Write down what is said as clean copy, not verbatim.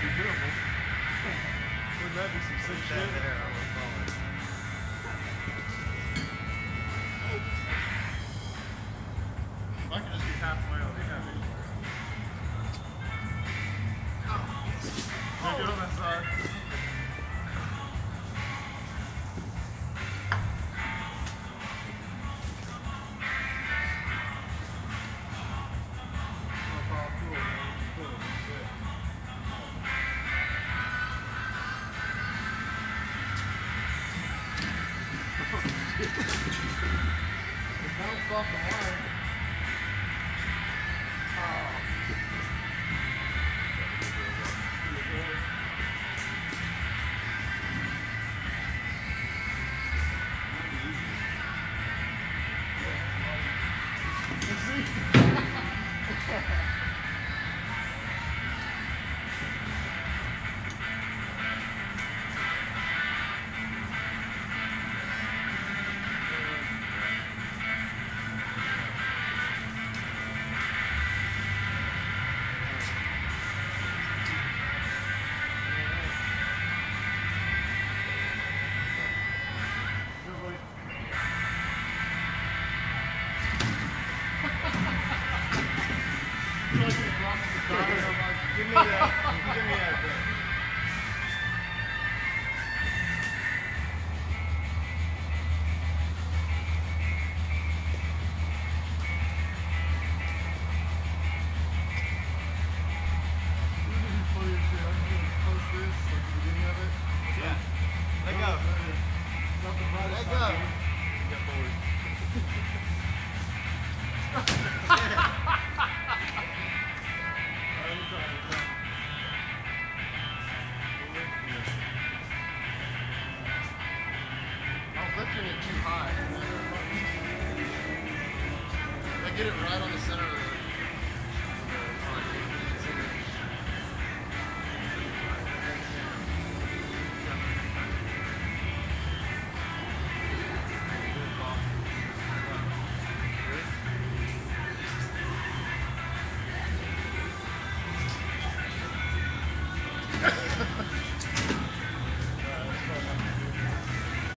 be doable. Wouldn't that be some sick shit? There, I was falling. If I could just be halfway, I'll be happy. Now get on that side. It bounced off the line. Give me that. Give me that thing. Yeah. Let go. Let go. Get forward. Lifting it too high. I get it right on the center of the